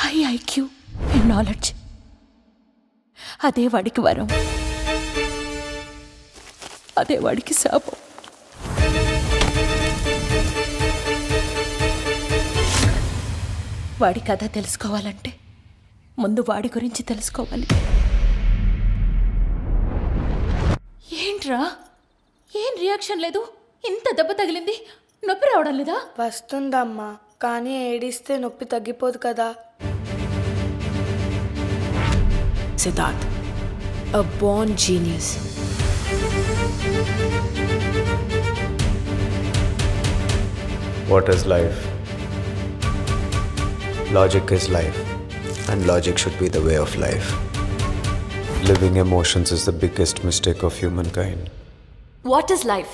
High IQ and knowledge. అదే వాడికి వరం, అదే వాడికి శాపం. వాడి కథ తెలుసుకోవాలంటే ముందు వాడి గురించి తెలుసుకోవాలి. ఏంట్రా, ఏం రియాక్షన్ లేదు? ఇంత దెబ్బ తగిలింది, నొప్పి రావడం లేదా? వస్తుందమ్మా, కానీ ఏడిస్తే నొప్పి తగ్గిపోదు కదా. Siddharth, a born genius. What is life? Logic is life, and logic should be the way of life. Living emotions is the biggest mistake of humankind. What is life?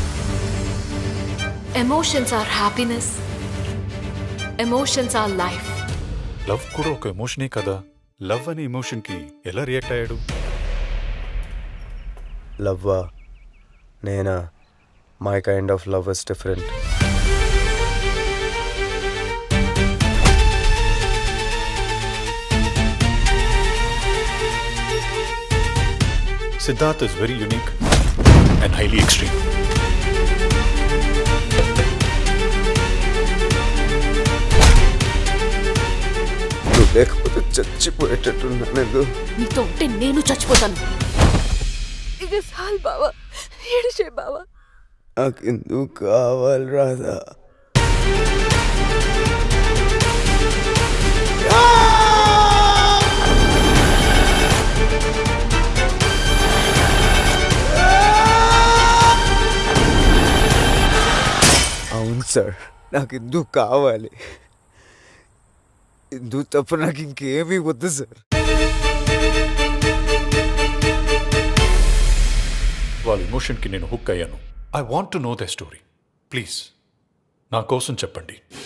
Emotions are happiness. Emotions are life. Love కూడా ఒక ఎమోషనే కదా. Love అనే emotion కి ఎలా react అయ్యాడు? Love, Nena, my kind of love is different. Siddharth is very unique and highly extreme. లేకపోతే చచ్చిపోయేటట్టున్నాను. నీతో ఉంటే నేను చచ్చిపోతాను. ఇది సాల్ బావా, ఏడిచే బావా. నాకెందుకు కావాలి రాదా? అవును సార్, నాకెందుకు కావాలి? ఎందుకు తప్ప నాకు ఇంకేమీ వద్దు సార్. వాళ్ళ ఎమోషన్ కి నేను హుక్ అయ్యాను. I want to know the story. Please నా కోసం చెప్పండి.